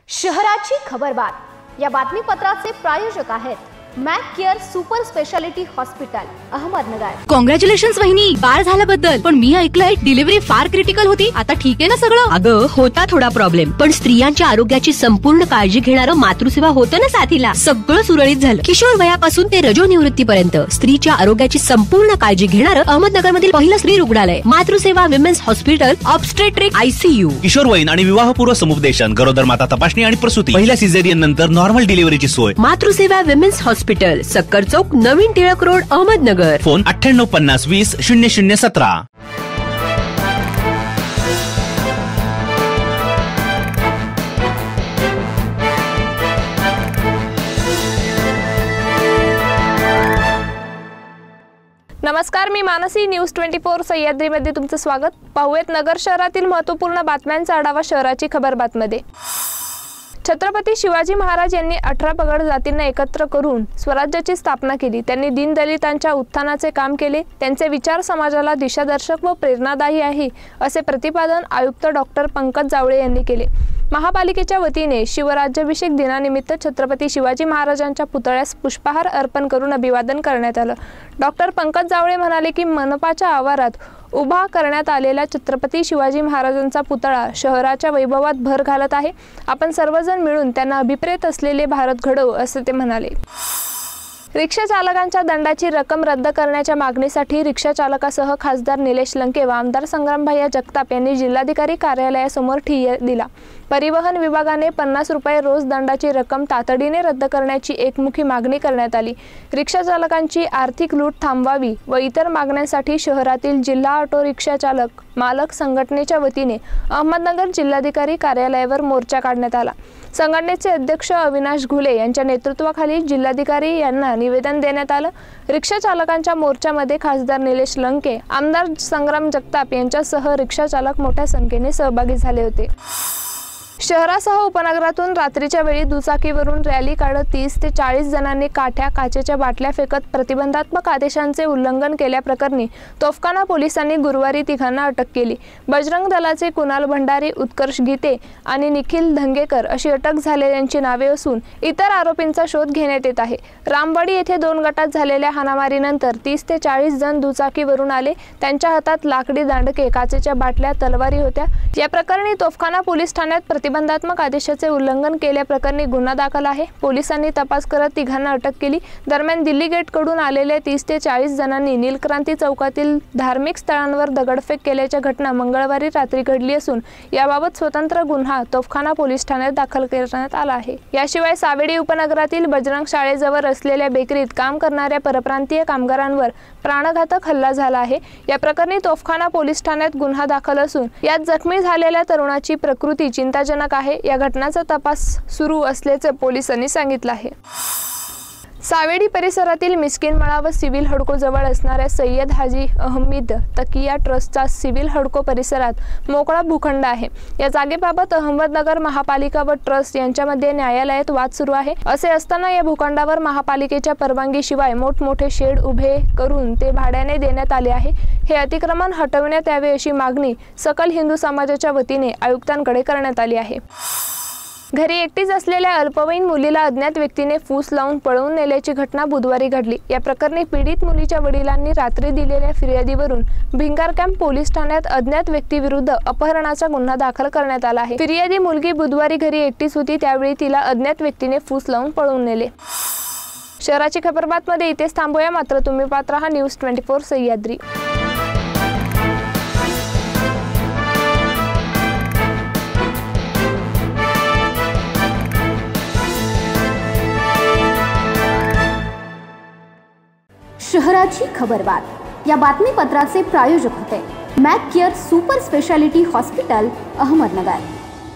शहराची खबरबात या बातमीपत्राचे प्रायोजक आहेत mac care super speciality hospital Ahmednagar. Congratulations वहिनी, बाळ झाल्याबद्दल। पण मी ऐकलंय डिलिव्हरी फार क्रिटिकल होती। आता ठीक आहे ना सगळं? अगं होता थोडा प्रॉब्लेम, पण स्त्रियांच्या आरोग्याची संपूर्ण काळजी घेणारं मातृसेवा होतं ना साथीला। सगळं सुरळीत झालं। किशोर वयापासून ते रजोनिवृत्तीपर्यंत स्त्रीच्या आरोग्याची संपूर्ण काळजी घेणारं अहमदनगर मधील पहिलं स्त्री रुग्णालय Matruseva women's hospital obstetric ICU। किशोरवयीन आणि विवाहपूर्व समुपदेशन, गरोदर माता तपासणी आणि प्रसूती, पहिल्या सिझेरियन नंतर नॉर्मल डिलिव्हरीची सोय। Matruseva women's hospital, Sakkar Chowk, Navin Tilak road, Ahmednagar. Phone 9850 20 0017। नमस्कार, मी मानसी। न्यूज 24 सह्याद्रीमध्ये तुमचं स्वागत। पाहूयात नगर शहरातील महत्त्वपूर्ण बातम्यांचा आढावा शहराची खबरबातमध्ये। छत्रपती शिवाजी महाराज यांनी 18 पगड जातींना एकत्र करून स्वराज्याची स्थापना केली। त्यांनी दीनदलितांच्या उत्थानाचे काम केले। त्यांचे विचार समाजाला दिशादर्शक व प्रेरणादायी आहे, असे प्रतिपादन आयुक्त डॉक्टर पंकज जावळे यांनी केले। महापालिकेच्या वतीने शिवराज्याभिषेक दिनानिमित्त छत्रपती शिवाजी महाराजांच्या पुतळ्यास पुष्पहार अर्पण करून अभिवादन करण्यात आलं। डॉक्टर पंकज जावळे म्हणाले की मनपाच्या आवारात उभा करण्यात आलेला छत्रपती शिवाजी महाराजांचा पुतळा शहराच्या वैभवात भर घालत आहे। आपण सर्वजण मिळून त्यांना अभिप्रेत असलेले भारत घडवू, असे ते म्हणाले। रिक्षा चालकांच्या दंडाची रक्कम रद्द करण्याच्या मागणीसाठी रिक्षा चालकासह खासदार निलेश लंके व आमदार संग्रामभाई जगताप यांनी जिल्हाधिकारी कार्यालयासमोर ठिय्या दिला। परिवहन विभागाने 50 रुपये रोज दंडाची रक्कम तातडीने रद्द करण्याची एकमुखी मागणी करण्यात आली। रिक्षा चालकांची आर्थिक लूट थांबवावी व इतर मागण्यांसाठी शहरातील जिल्हा ऑटो रिक्षा चालक मालक संघटनेच्या वतीने अहमदनगर जिल्हाधिकारी कार्यालयावर मोर्चा काढण्यात आला। संघटनेचे अध्यक्ष अविनाश घुले यांच्या नेतृत्वाखाली जिल्हाधिकारी यांना निवेदन देण्यात आलं। रिक्षा चालकांच्या मोर्चामध्ये खासदार निलेश लंके, आमदार संग्राम जगताप यांच्यासह रिक्षा चालक मोठ्या संख्येने सहभागी झाले होते। शहरासह उपनगरातून रात्रीच्या वेळी दुचाकीवरून रॅली काढत 30 ते 40 जणांनी काठ्या, काचेच्या बाटल्या फेकत प्रतिबंधात्मक आदेशांचे उल्लंघन केल्याप्रकरणी तोफखाना पोलिसांनी गुरुवारी तिघांना अटक केली। बजरंग दलाचे कुणाल भंडारी, उत्कर्ष गीते आणि निखिल धंगेकर अशी अटक झालेल्यांची नावे असून इतर आरोपींचा शोध घेण्यात येत आहे। रामवाडी येथे 2 गटात झालेल्या हाणामारीनंतर 30 ते 40 जण दुचाकीवरून आले। त्यांच्या हातात लाकडी दांडके, काचेच्या बाटल्या, तलवारी होत्या। या प्रकरणी तोफखाना पोलीस ठाण्यात प्रतिबंधात्मक आदेशाचे उल्लंघन केल्याप्रकरणी गुन्हा दाखल आहे। पोलिसांनी तपास करत तिघांना अटक केली। दरम्यान दिल्ली गेटकडून आलेल्या 30 ते 40 जणांनी नीलक्रांती चौकातील धार्मिक स्थळांवर दगडफेक केल्याच्या घटना मंगळवारी रात्री घडली असून याबाबत स्वतंत्र गुन्हा तोफखाना पोलीस ठाण्यात दाखल करण्यात आला आहे। याशिवाय सावेडी उपनगरातील बजरंग शाळेजवळ असलेल्या बेकरीत काम करणाऱ्या परप्रांतीय कामगारांवर प्राणघातक हल्ला झाला आहे। या प्रकरणी तोफखाना पोलीस ठाण्यात गुन्हा दाखल असून यात जखमी झालेल्या तरुणाची प्रकृती चिंताजनक आहे। या घटनेचा तपास सुरू असल्याचे पोलिसांनी सांगितलं आहे। सावेडी परिसरातील मिस्किनमळा व सिव्हिल हडको जवळ असणाऱ्या सय्यद हाजी अहमद तकिया ट्रस्टचा सिव्हिल हडको परिसरात मोकळा भूखंड आहे। या जागेबाबत अहमदनगर महापालिका व ट्रस्ट यांच्यामध्ये न्यायालयात वाद सुरू आहे। असे असताना या भूखंडावर महापालिकेच्या परवानगीशिवाय मोठमोठे शेड उभे करून ते भाड्याने देण्यात आले आहे। हे अतिक्रमण हटवण्यात यावे अशी मागणी सकल हिंदू समाजाच्या वतीने आयुक्तांकडे करण्यात आली आहे। घरी एकटीच असलेल्या अल्पवयीन मुलीला अज्ञात व्यक्तीने फूस लावून पळवून नेल्याची घटना बुधवारी घडली। या प्रकरणी पीडित मुलीच्या वडिलांनी रात्री दिलेल्या फिर्यादीवरून भिंगार कॅम्प पोलीस ठाण्यात अज्ञात व्यक्तीविरुद्ध अपहरणाचा गुन्हा दाखल करण्यात आला आहे। फिर्यादी मुलगी बुधवारी घरी एकटीच होती, त्यावेळी तिला अज्ञात व्यक्तीने फूस लावून पळवून नेले। शहराची खबरबातमध्ये इथेच थांबूया, मात्र तुम्ही पाहत रहा न्यूज 24 सह्याद्री। शहराची खबरबात या बातमीपत्राचे प्रायोजक होते mac care super speciality hospital Ahmednagar.